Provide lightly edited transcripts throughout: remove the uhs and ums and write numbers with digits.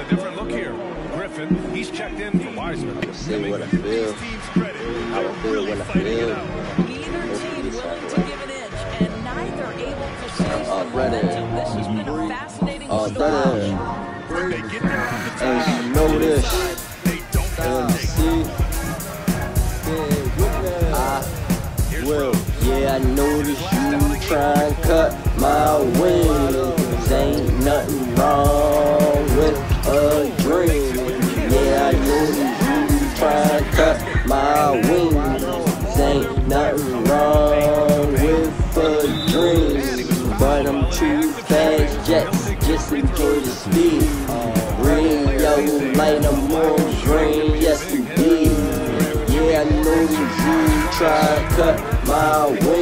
different look here. Griffin, he's checked in for Wiseman. See what I feel. How I feel when I feel. Neither team willing to give an inch, and neither able to switch the momentum. This has been a fascinating start. And you know this. MCiWiLL. Yeah, I noticed you try and cut my wings. Ain't nothing wrong with a dream. Yeah, I noticed you try and cut my wings. Ain't nothing wrong with a dream. But I'm too fast jets, just enjoy the speed. Green, yellow light, I'm on green, yes indeed. Yeah, I noticed you try to cut my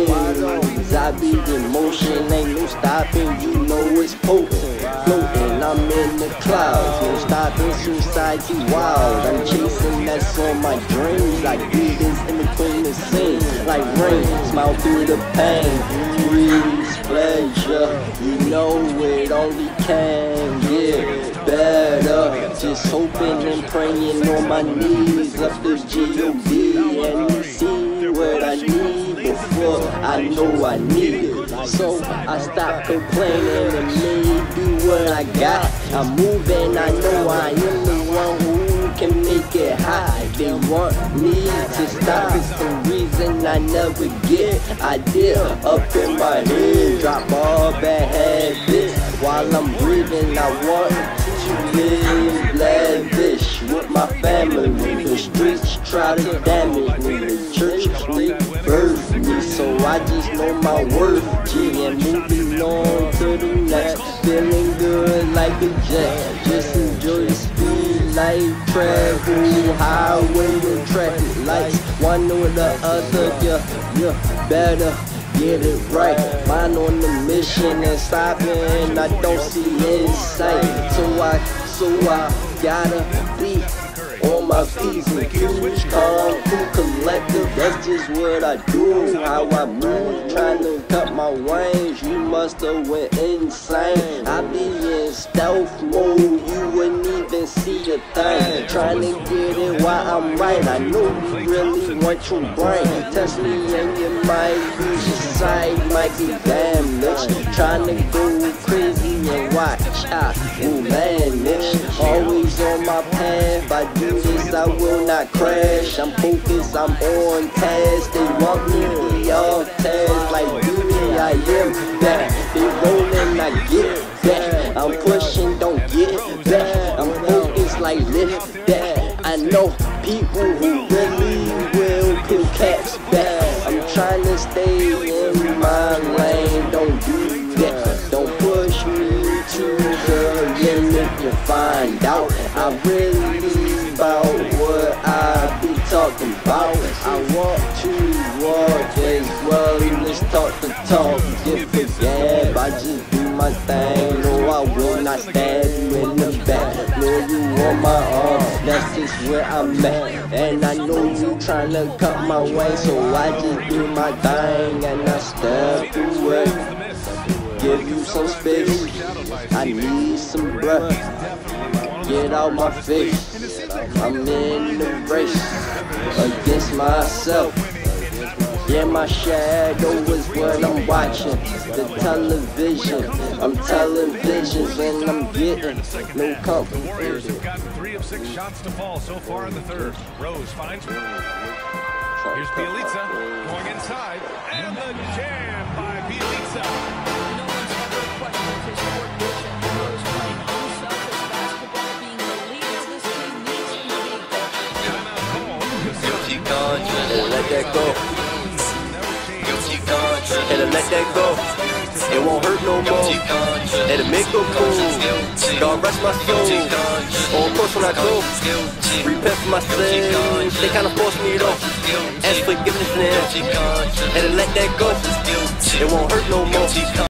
wings. I be in motion, ain't no stopping, you know it's potent. Floating, I'm in the clouds, no stopping, society wild. I'm chasing, that's on my dreams. Like breathing in between the scenes, like rain, smile through the pain. Breeze, pleasure, you know it only can get better. Just hoping and praying on my knees up the G.O.D. and you see what I need before I know I need it. So I stop complaining and maybe what I got. I'm moving, I know I am the one who can make it high. They want me to stop, it's the reason I never get idea up in my head. Drop all bad habits while I'm breathing. I want to live lavish with my family. The streets try to damage me, the church rebirth me, so I just know my worth. G and moving on to the next, feeling good like a jet. Just enjoy the speed like travel highway with traffic lights. One or the other, yeah, better get it right. Mind on the mission and stopping, I don't see in sight. So I gotta be on my P's and Q's, calm, cool, collective. That's just what I do, how I move. Trying to cut my wings, you must have went insane. I be in stealth mode, you wouldn't even see a thing. Trying to get it while I'm right, I know you really want your brain. Test me and you might lose your sight, might be damaged. Trying to go crazy and watch out, oh man, always on my path. I do this, I will not crash. I'm focused, I'm on task. They want me to be off task. Like beauty, I am back. They rolling, I get back. I'm pushing, don't get back. I'm focused like lift that. I know people who really will kill cats back. I'm trying to stay in my lane. Don't do that. Don't push me to the limit. You find out I really about what I be talking about. I want to walk as well, let's talk the talk. If it's gab, I just do my thing. No, I will not stab you in the back. No, you on my arm, that's just where I'm at. And I know you tryna cut my way, so I just do my thing and I step away. Give you some space, I need some breath. Get out my face, I'm in the race against myself. Yeah, my shadow is what I'm watching. The television, I'm telling visions and I'm getting no comfort. Warriors have gotten 3 of 6 shots to fall so far in the third. Rose finds one. Here's Bielitsa going inside, and the jam by Bielitsa. No one's ever questioned his coordination. Rose playing unselfish basketball, being the leader this team needs him to be. Timeout call. And let that go. And let that go. It won't hurt no more. And it make no cool. God rest my soul. On course when I go. Repent for my sins. They kinda forced me though. Ask forgiveness now. And let that go. It won't hurt no more.